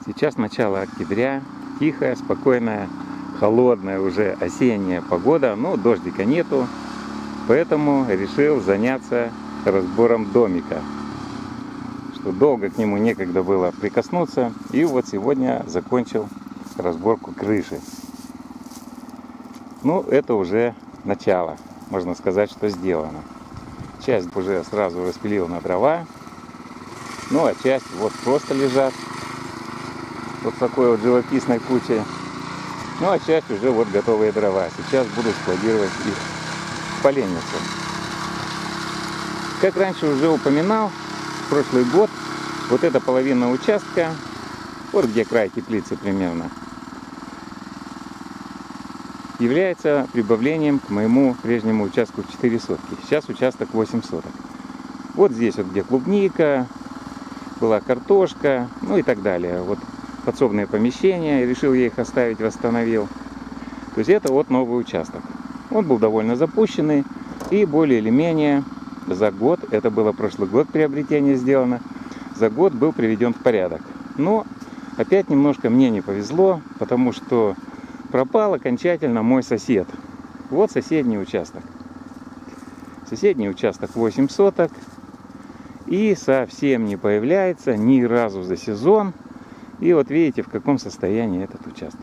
Сейчас начало октября, тихая, спокойная, холодная уже осенняя погода, но дождика нету, поэтому решил заняться разбором домика. Что долго к нему некогда было прикоснуться, и вот сегодня закончил разборку крыши. Ну, это уже начало, можно сказать, что сделано. Часть уже сразу распилил на дрова, ну а часть вот просто лежат. Вот такой вот живописной кучей. Ну а часть уже вот готовые дрова. Сейчас буду складировать их в поленницу. Как раньше уже упоминал, в прошлый год вот эта половина участка, вот где край теплицы примерно, является прибавлением к моему прежнему участку в 4 сотки. Сейчас участок 8 соток. Вот здесь вот где клубника, была картошка, ну и так далее. Вот подсобные помещения, решил я их оставить, восстановил. То есть это вот новый участок. Он был довольно запущенный и более или менее за год, это было прошлый год приобретение сделано, за год был приведен в порядок. Но опять немножко мне не повезло, потому что пропал окончательно мой сосед. Вот соседний участок. Соседний участок 8 соток. И совсем не появляется ни разу за сезон. И вот видите, в каком состоянии этот участок.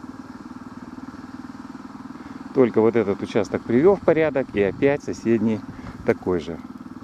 Только вот этот участок привел в порядок, и опять соседний такой же.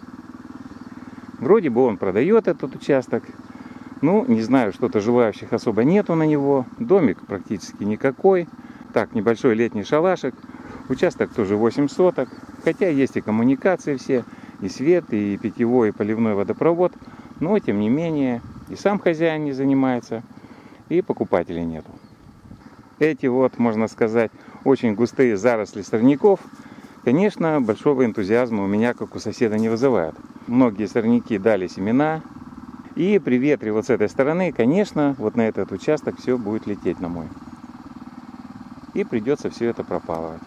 Вроде бы он продает этот участок. Ну, не знаю, что-то желающих особо нету на него. Домик практически никакой. Так, небольшой летний шалашик. Участок тоже 8 соток. Хотя есть и коммуникации все, и свет, и питьевой, и поливной водопровод. Но, тем не менее, и сам хозяин не занимается, и покупателей нету. Эти вот, можно сказать, очень густые заросли сорняков, конечно, большого энтузиазма у меня, как у соседа, не вызывают. Многие сорняки дали семена, и при ветре вот с этой стороны, конечно, вот на этот участок все будет лететь на мой. И придется все это пропалывать.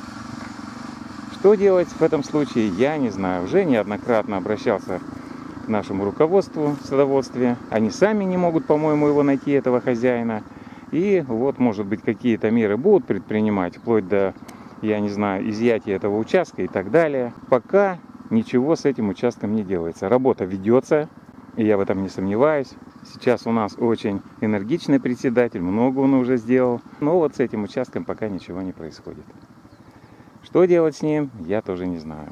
Что делать в этом случае, я не знаю. Уже неоднократно обращался к нашему руководству в садоводстве. Они сами не могут, по-моему, его найти, этого хозяина. И вот, может быть, какие-то меры будут предпринимать, вплоть до, я не знаю, изъятия этого участка и так далее. Пока ничего с этим участком не делается. Работа ведется, и я в этом не сомневаюсь. Сейчас у нас очень энергичный председатель, много он уже сделал. Но вот с этим участком пока ничего не происходит. Что делать с ним, я тоже не знаю.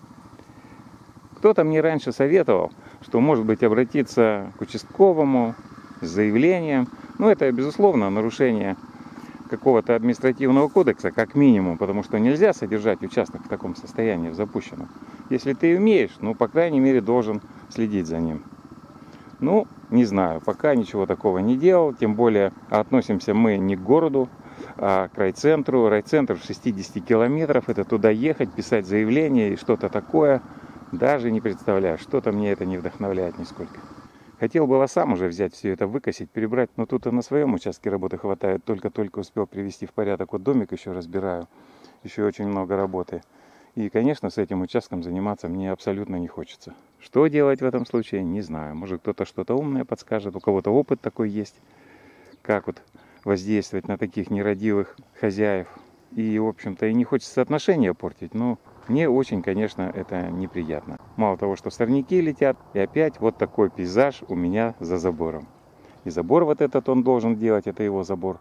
Кто-то мне раньше советовал, что, может быть, обратиться к участковому с заявлением. Ну, это, безусловно, нарушение какого-то административного кодекса, как минимум, потому что нельзя содержать участок в таком состоянии, в запущенном. Если ты умеешь, ну, по крайней мере, должен следить за ним. Ну, не знаю, пока ничего такого не делал, тем более относимся мы не к городу, а к райцентру. Райцентр в 60 километров, это туда ехать, писать заявление и что-то такое. Даже не представляю, что-то мне это не вдохновляет нисколько. Хотел было сам уже взять все это, выкосить, перебрать, но тут и на своем участке работы хватает. Только-только успел привести в порядок. Вот домик еще разбираю, еще очень много работы. И, конечно, с этим участком заниматься мне абсолютно не хочется. Что делать в этом случае, не знаю. Может, кто-то что-то умное подскажет, у кого-то опыт такой есть, как вот воздействовать на таких нерадивых хозяев. И, в общем-то, и не хочется отношения портить, но мне очень, конечно, это неприятно. Мало того, что сорняки летят, и опять вот такой пейзаж у меня за забором. И забор вот этот он должен делать, это его забор.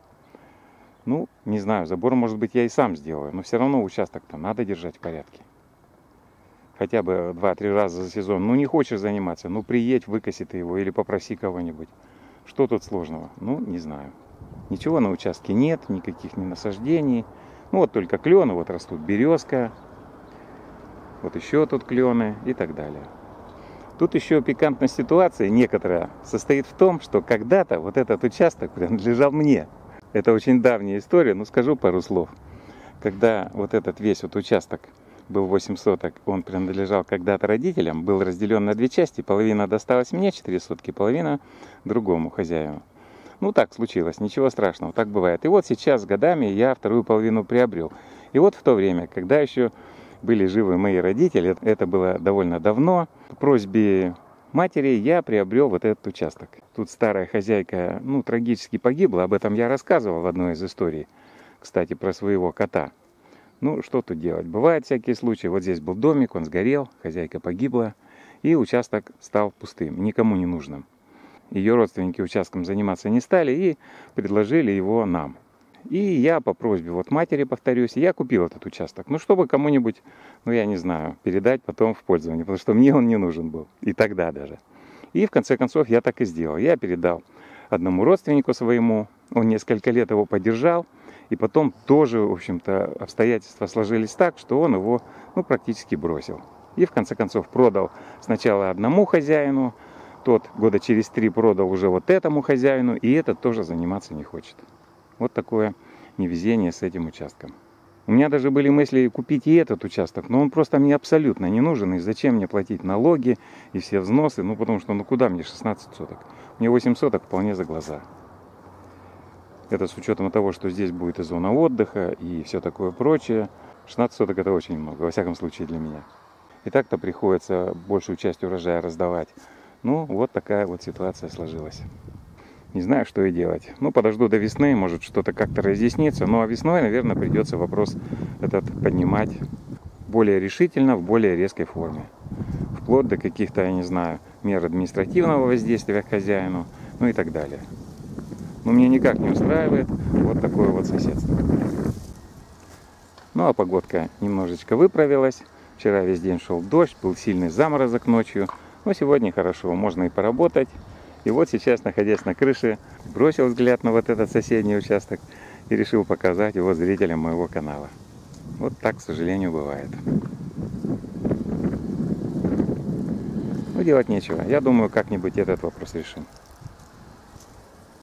Ну, не знаю, забор, может быть, я и сам сделаю, но все равно участок-то надо держать в порядке. Хотя бы 2-3 раза за сезон. Ну, не хочешь заниматься, ну, приедь, выкоси ты его или попроси кого-нибудь. Что тут сложного? Ну, не знаю. Ничего на участке нет, никаких ни насаждений. Ну, вот только клены, вот растут березка. Вот еще тут клены и так далее. Тут еще пикантная ситуация некоторая состоит в том, что когда-то вот этот участок принадлежал мне. Это очень давняя история, но скажу пару слов. Когда вот этот весь вот участок был 8 соток, он принадлежал когда-то родителям, был разделен на 2 части, половина досталась мне, 4 сотки, половина другому хозяину. Ну так случилось, ничего страшного, так бывает. И вот сейчас с годами я вторую половину приобрел. И вот в то время, когда еще были живы мои родители, это было довольно давно, по просьбе матери я приобрел вот этот участок. Тут старая хозяйка, трагически погибла, об этом я рассказывал в одной из историй, кстати, про своего кота. Ну, что тут делать? Бывают всякие случаи. Вот здесь был домик, он сгорел, хозяйка погибла, и участок стал пустым, никому не нужным. Ее родственники участком заниматься не стали и предложили его нам. И я по просьбе матери, повторюсь, я купил этот участок. Чтобы кому-нибудь, я не знаю, передать потом в пользование, потому что мне он не нужен был. И тогда даже. И в конце концов я так и сделал. Я передал одному родственнику своему, он несколько лет его поддержал, и потом тоже, в общем-то, обстоятельства сложились так, что он его, практически бросил. И в конце концов продал сначала одному хозяину, тот года через 3 продал уже этому хозяину, и этот тоже заниматься не хочет. Вот такое невезение с этим участком. У меня даже были мысли купить и этот участок, но он просто мне абсолютно не нужен. И зачем мне платить налоги и все взносы? Потому что куда мне 16 соток? Мне 8 соток вполне за глаза. Это с учетом того, что здесь будет и зона отдыха, и все такое прочее. 16 соток это очень много, во всяком случае для меня. И так-то приходится большую часть урожая раздавать. Вот такая ситуация сложилась. Не знаю, что и делать. Подожду до весны, может что-то как-то разъяснится. А весной, наверное, придется вопрос этот поднимать более решительно, в более резкой форме. Вплоть до каких-то, я не знаю, мер административного воздействия к хозяину, и так далее. Но мне никак не устраивает такое соседство. А погодка немножечко выправилась. Вчера весь день шел дождь, был сильный заморозок ночью. Но сегодня хорошо, можно и поработать. И сейчас, находясь на крыше, бросил взгляд на этот соседний участок и решил показать его зрителям моего канала. Вот так, к сожалению, бывает. Делать нечего. Я думаю, как-нибудь этот вопрос решим.